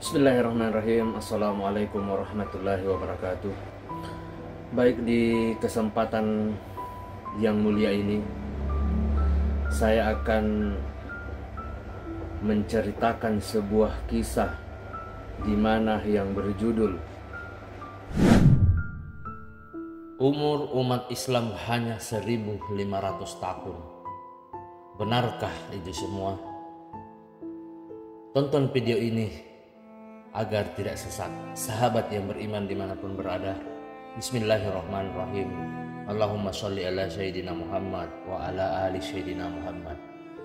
Bismillahirrahmanirrahim. Assalamualaikum warahmatullahi wabarakatuh. Baik, di kesempatan yang mulia ini saya akan menceritakan sebuah kisah di mana yang berjudul Umur umat Islam hanya 1500 tahun. Benarkah itu semua? Tonton video ini agar tidak sesat. Sahabat yang beriman dimanapun berada, Bismillahirrahmanirrahim. Allahumma sholli ala Sayyidina Muhammad wa ala ali Sayyidina Muhammad.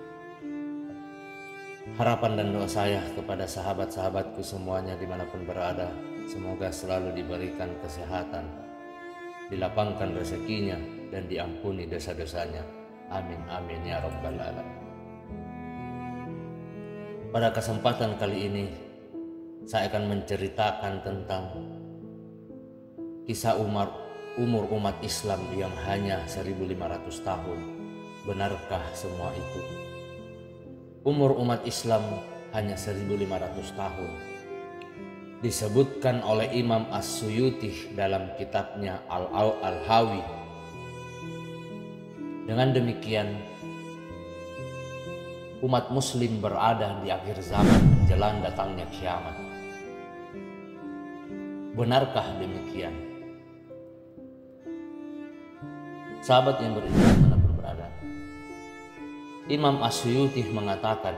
Harapan dan doa saya kepada sahabat-sahabatku semuanya dimanapun berada, semoga selalu diberikan kesehatan, dilapangkan rezekinya, dan diampuni dosa-dosanya. Amin amin ya rabbal alamin. Pada kesempatan kali ini saya akan menceritakan tentang kisah umur umat Islam yang hanya 1500 tahun. Benarkah semua itu? Umur umat Islam hanya 1500 tahun. Disebutkan oleh Imam As-Suyuti dalam kitabnya Al-Hawi. Dengan demikian, umat muslim berada di akhir zaman menjelang datangnya kiamat. Benarkah demikian? Sahabat yang beriman dimanapun berada, Imam As-Suyuti mengatakan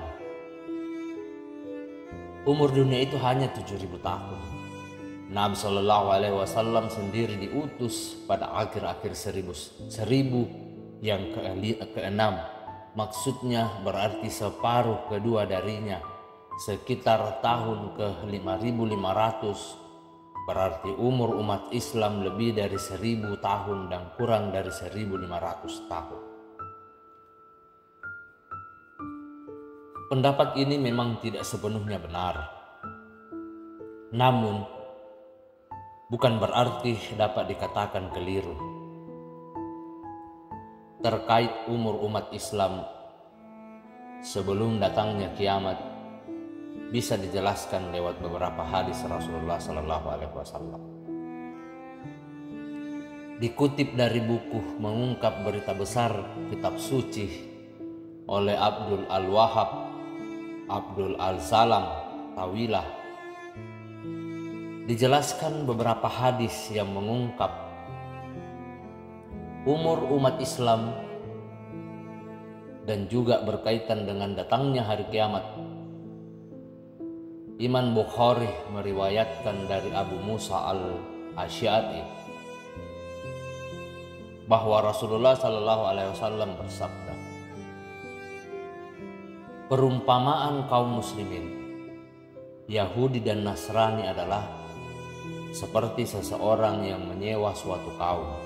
umur dunia itu hanya 7000 tahun. Nabi SAW sendiri diutus pada akhir-akhir 1000 yang keenam. Maksudnya berarti separuh kedua darinya, sekitar tahun ke 5500. Berarti umur umat Islam lebih dari 1000 tahun dan kurang dari 1500 tahun. Pendapat ini memang tidak sepenuhnya benar. Namun, bukan berarti dapat dikatakan keliru. Terkait umur umat Islam sebelum datangnya kiamat bisa dijelaskan lewat beberapa hadis Rasulullah SAW. Dikutip dari buku Mengungkap Berita Besar Kitab Suci oleh Abdul Al-Wahhab Abdul Al-Salam Tawilah, dijelaskan beberapa hadis yang mengungkap umur umat Islam dan juga berkaitan dengan datangnya hari kiamat. Imam Bukhari meriwayatkan dari Abu Musa al-Asy'ari bahwa Rasulullah SAW bersabda, perumpamaan kaum muslimin Yahudi dan Nasrani adalah seperti seseorang yang menyewa suatu kaum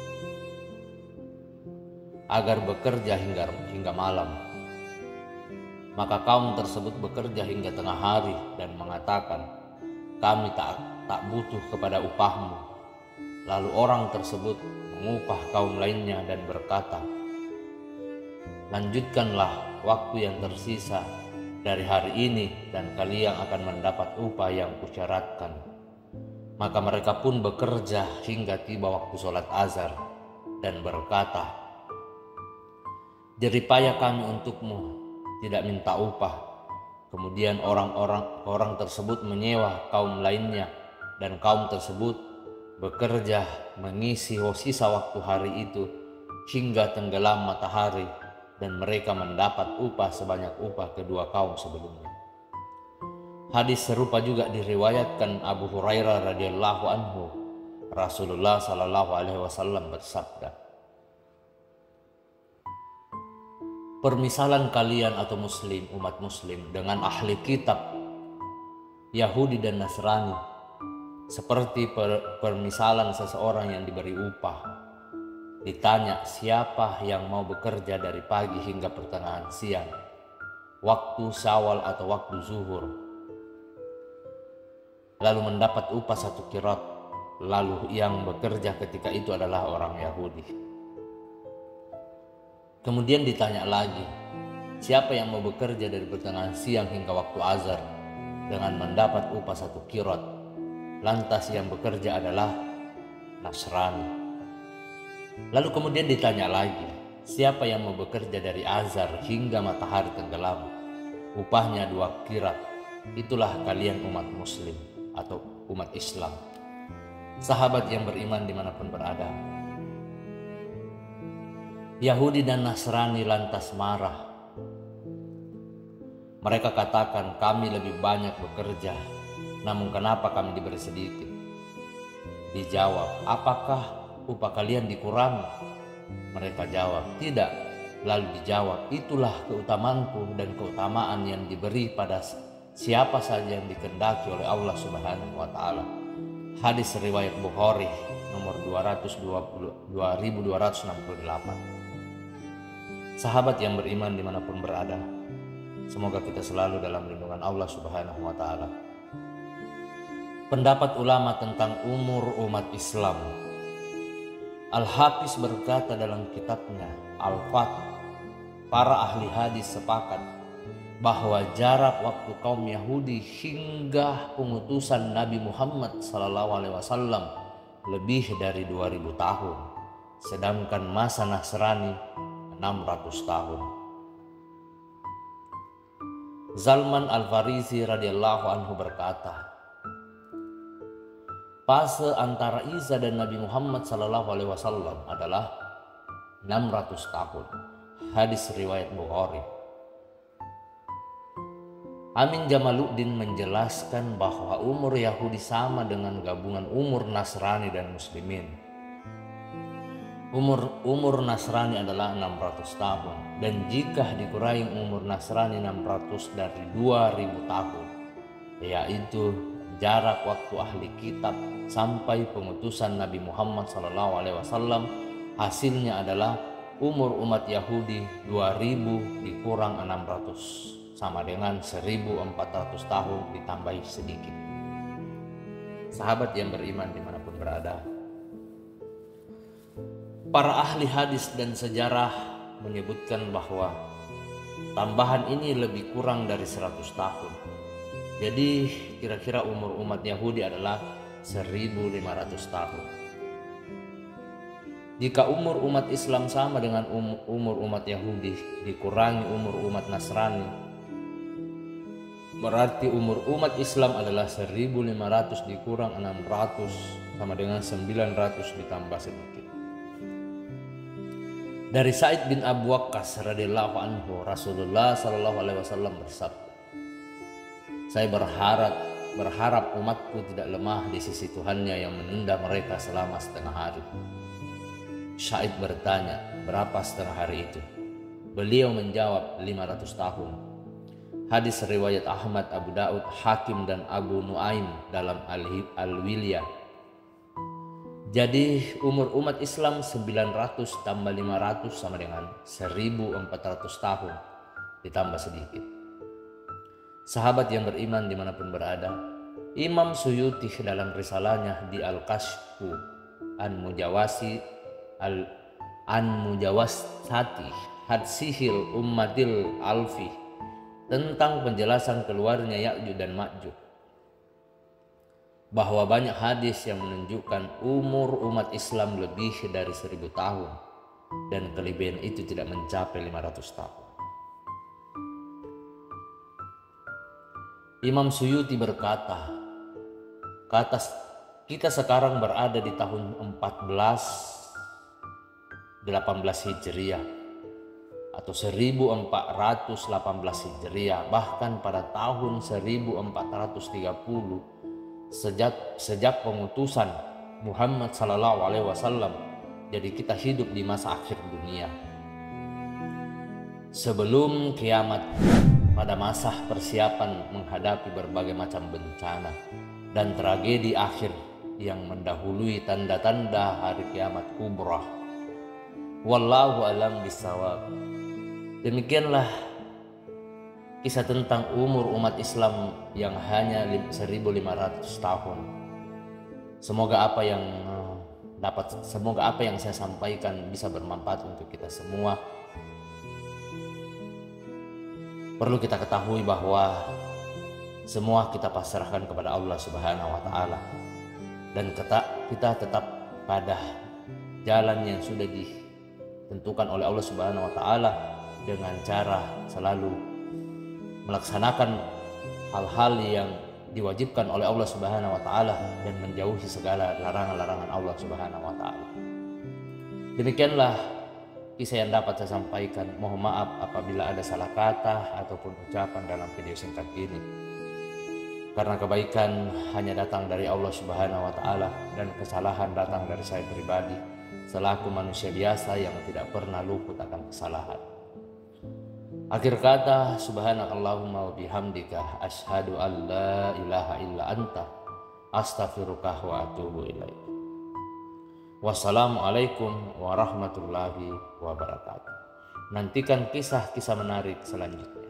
agar bekerja hingga malam. Maka kaum tersebut bekerja hingga tengah hari dan mengatakan, kami tak butuh kepada upahmu. Lalu orang tersebut mengupah kaum lainnya dan berkata, lanjutkanlah waktu yang tersisa dari hari ini dan kalian akan mendapat upah yang kusyaratkan. Maka mereka pun bekerja hingga tiba waktu sholat azhar dan berkata, jeripaya kami untukmu, tidak minta upah. Kemudian orang tersebut menyewa kaum lainnya dan kaum tersebut bekerja mengisi sisa waktu hari itu hingga tenggelam matahari dan mereka mendapat upah sebanyak upah kedua kaum sebelumnya. Hadis serupa juga diriwayatkan Abu Hurairah radhiyallahu anhu. Rasulullah SAW bersabda, permisalan kalian atau umat muslim dengan ahli kitab Yahudi dan Nasrani seperti permisalan seseorang yang diberi upah. Ditanya siapa yang mau bekerja dari pagi hingga pertengahan siang, waktu syawal atau waktu zuhur, lalu mendapat upah 1 qiraat, lalu yang bekerja ketika itu adalah orang Yahudi. Kemudian ditanya lagi, siapa yang mau bekerja dari pertengahan siang hingga waktu azhar, dengan mendapat upah 1 qirot. Lantas yang bekerja adalah Nasrani. Lalu kemudian ditanya lagi, siapa yang mau bekerja dari azhar hingga matahari tenggelam? Upahnya 2 qirat. Itulah kalian umat muslim atau umat Islam. Sahabat yang beriman dimanapun berada. Yahudi dan Nasrani lantas marah. Mereka katakan, kami lebih banyak bekerja, namun kenapa kami diberi sedikit? Dijawab, apakah upah kalian dikurangi? Mereka jawab, tidak. Lalu dijawab, itulah keutamaanku dan keutamaan yang diberi pada siapa saja yang dikehendaki oleh Allah Subhanahu wa Ta'ala. Hadis riwayat Bukhari nomor 2268. Sahabat yang beriman dimanapun berada, semoga kita selalu dalam lindungan Allah Subhanahu wa Ta'ala. Pendapat ulama tentang umur umat Islam. Al-Hafiz berkata dalam kitabnya Al-Fath, para ahli hadis sepakat bahwa jarak waktu kaum Yahudi hingga pengutusan Nabi Muhammad SAW lebih dari 2000 tahun, sedangkan masa Nasrani 600 tahun. Salman Al-Farisi radhiyallahu anhu berkata, fase antara Isa dan Nabi Muhammad SAW adalah 600 tahun. Hadis riwayat Bukhari. Amin Jamaluddin menjelaskan bahwa umur Yahudi sama dengan gabungan umur Nasrani dan Muslimin. Umur Nasrani adalah 600 tahun, dan jika dikurangi umur Nasrani 600 dari 2000 tahun, yaitu jarak waktu ahli kitab sampai pengutusan Nabi Muhammad SAW, hasilnya adalah umur umat Yahudi 2000 dikurang 600 sama dengan 1400 tahun ditambahi sedikit. Sahabat yang beriman dimanapun berada, para ahli hadis dan sejarah menyebutkan bahwa tambahan ini lebih kurang dari 100 tahun. Jadi kira-kira umur umat Yahudi adalah 1500 tahun. Jika umur umat Islam sama dengan umur umat Yahudi dikurangi umur umat Nasrani, berarti umur umat Islam adalah 1500 dikurang 600 sama dengan 900 ditambah sedikit. Dari Sa'id bin Abu Waqqas radhiyallahu anhu, Rasulullah SAW bersabda, saya berharap umatku tidak lemah di sisi Tuhannya yang menunda mereka selama setengah hari. Sa'id bertanya, berapa setengah hari itu? Beliau menjawab, 500 tahun. Hadis riwayat Ahmad, Abu Daud, Hakim dan Abu Nuaim dalam Al-Wilyah. Jadi umur umat Islam 900 tambah 500 sama dengan 1400 tahun ditambah sedikit. Sahabat yang beriman dimanapun berada, Imam Suyuti dalam risalahnya di Al-Kashfu An-Mujawasati Hadsihil Ummatil Alfi tentang penjelasan keluarnya Ya'juj dan Ma'juj, bahwa banyak hadis yang menunjukkan umur umat Islam lebih dari 1000 tahun dan kelebihan itu tidak mencapai 500 tahun. Imam Suyuti berkata, kita sekarang berada di tahun 1418 Hijriah atau 1418 Hijriah, bahkan pada tahun 1430 sejak pengutusan Muhammad SAW. Jadi kita hidup di masa akhir dunia, sebelum kiamat, pada masa persiapan menghadapi berbagai macam bencana dan tragedi akhir yang mendahului tanda-tanda hari kiamat kubra. Wallahu alam bisawab. Demikianlah kisah tentang umur umat Islam yang hanya 1500 tahun. Semoga apa yang saya sampaikan bisa bermanfaat untuk kita semua. Perlu kita ketahui bahwa semua kita pasrahkan kepada Allah Subhanahu wa taala, dan kita tetap pada jalan yang sudah ditentukan oleh Allah Subhanahu wa taala dengan cara selalu melaksanakan hal-hal yang diwajibkan oleh Allah Subhanahu wa taala dan menjauhi segala larangan-larangan Allah Subhanahu wa taala. Demikianlah kisah yang dapat saya sampaikan. Mohon maaf apabila ada salah kata ataupun ucapan dalam video singkat ini. Karena kebaikan hanya datang dari Allah Subhanahu wa taala dan kesalahan datang dari saya pribadi selaku manusia biasa yang tidak pernah luput akan kesalahan. Akhir kata, subhanakallahumma wa bihamdika asyhadu an la ilaha illa anta astaghfiruka wa atubu ilaik. Wassalamualaikum warahmatullahi wabarakatuh. Nantikan kisah-kisah menarik selanjutnya.